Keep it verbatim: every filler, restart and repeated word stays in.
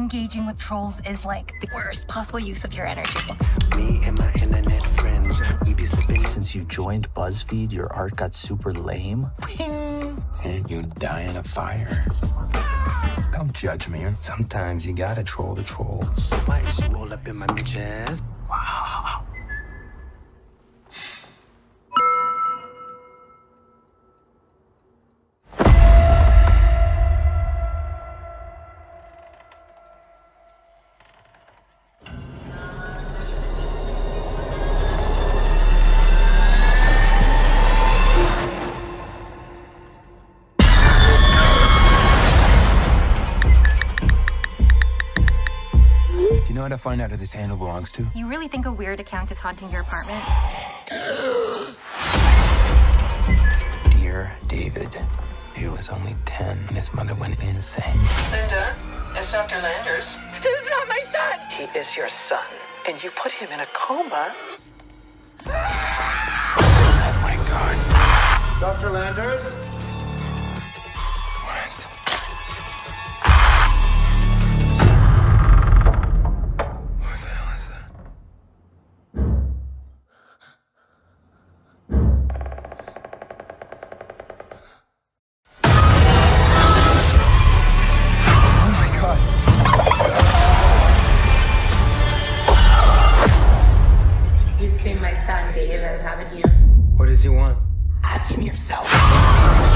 engaging with trolls is like the worst possible use of your energy. Me and my internet friends, we be slipping. Since you joined BuzzFeed, your art got super lame. And you die in a fire. Don't judge me. Sometimes you gotta troll the trolls. Why is you all up in my mentions? Wow. You know how to find out who this handle belongs to? You really think a weird account is haunting your apartment? Dear David, he was only ten when his mother went insane. Linda, it's Doctor Landers. This is not my son! He is your son, and you put him in a coma. Oh my God. Doctor Landers? What? What the hell is that? Oh my God. You've seen my son, David, haven't you? What does he want? Ask him yourself.